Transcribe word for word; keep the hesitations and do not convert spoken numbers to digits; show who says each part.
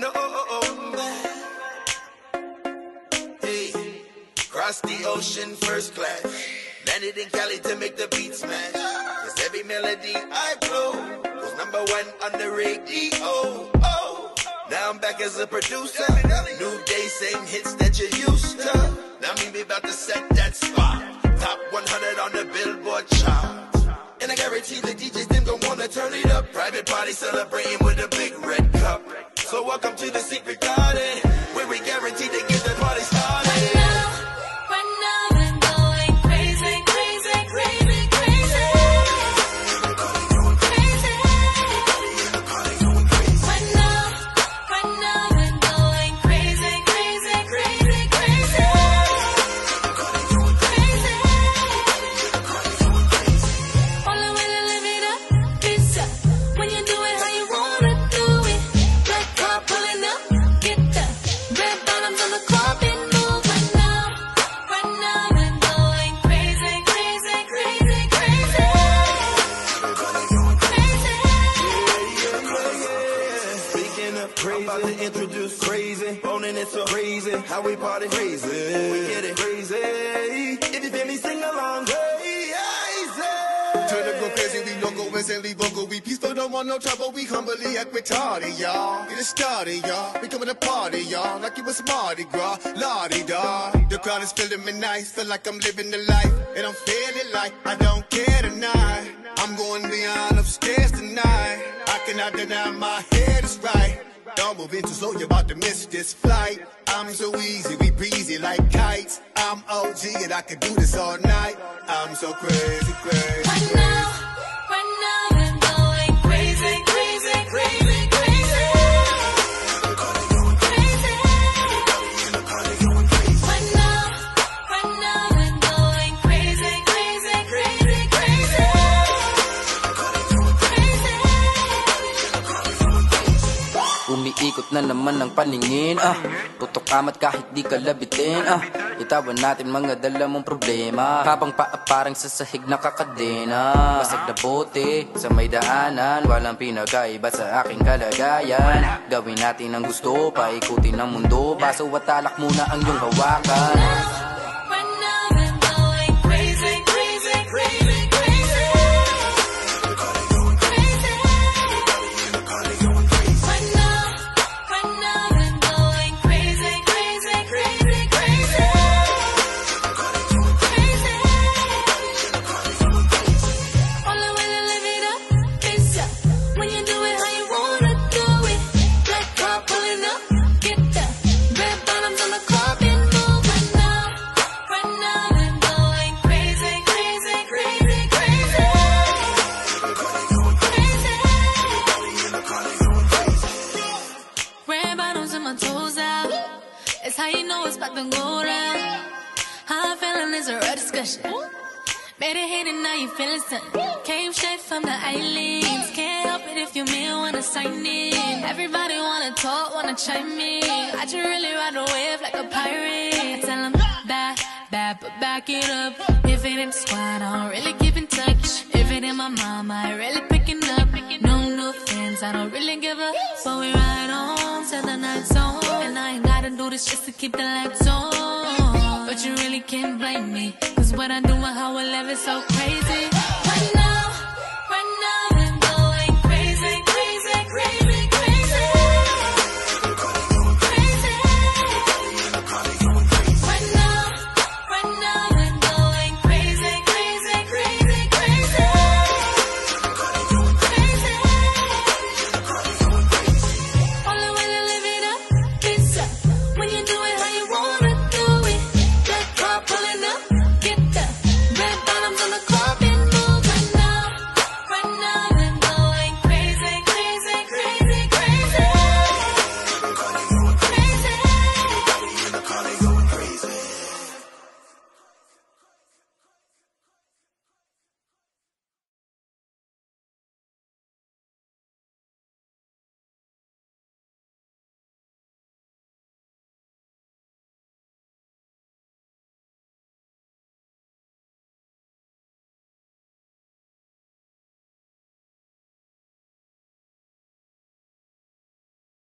Speaker 1: no. Hey, cross the ocean first class. Landed in Cali to make the beats smash. Cause every melody I blow was number one on the radio. Oh, now I'm back as a producer. New day, same hits that you used to. Now me be about to set that spot. Top one hundred on the Billboard chart. And I guarantee the D Js them gon' wanna turn it up. Private party celebrating with a big red cup. So welcome to the secret garden, where we guarantee to get the party started.
Speaker 2: Right now, right now we're going crazy, crazy, crazy, crazy. Crazy. Right now, right now we're going crazy, crazy, crazy, crazy. All the way to live it up, it's up. When you do it how you wanna do it. Black car pulling up, get the red bottoms on the carpet, move right now. Right now we're going crazy, crazy, crazy, crazy. Crazy.
Speaker 1: Speaking of crazy, I'm about to introduce crazy. Owning it so crazy, how we party crazy. We get it crazy. If you feel me, sing along. Crazy.
Speaker 3: Turn up go crazy, we local, instantly vocal. We peaceful, don't want no trouble. We humbly act retarded, y'all. Get it started, y'all. We coming to party, y'all. Like it was Mardi Gras, la-di-da. The crowd is feeling me nice, feel like I'm living the life. And I'm feeling like I don't care tonight. I'm going beyond upstairs tonight. I cannot deny my head is right. Don't move in too slow, you're about to miss this flight. I'm so easy, we breezy like kites. I'm O G and I can do this all night. I'm so crazy, crazy.
Speaker 2: Right now, right now we're going crazy, crazy, crazy, crazy. Crazy. Right now, right now we're going crazy, crazy, crazy, crazy.
Speaker 4: Umiikot na naman ang paningin, ah. Tutok amat kahit di ka labitin, ah. Itawan natin mga dala mong problema, habang paa parang sa sahig na kakadena. Basag na bote sa may daanan, walang pinagaiba sa aking kalagayan. Gawin natin ang gusto, paikutin ang mundo. Baso at alak muna ang iyong hawakan.
Speaker 2: Right now we're going crazy, crazy, crazy, crazy. Crazy. Right now, right now we're going crazy, crazy, crazy, crazy. Crazy. All the way to live it up, it's up. When you do it how you wanna do it. Black car pulling up, get the red bottoms on the carpet, move right now. Right now we're going crazy, crazy, crazy, crazy. Crazy. Red bottoms and my toes out. It's how you know it's about to go down. How I'm feeling is a real discussion. Made it hit and now you feeling something. Came straight from the islands. Can't help it if you mean wanna sign in. Everybody wanna talk, wanna chime in. I just really ride the wave like a pirate. Tell them bad, bad, but back it up. If it ain't the squad, I don't really keep in touch. If it ain't my mama, I really picking up. No new friends, I don't really give a. But we ride on till the night's on. And I ain't gotta do this just to keep the lights on. But you really can't blame me, cause what I do and how I live is so crazy.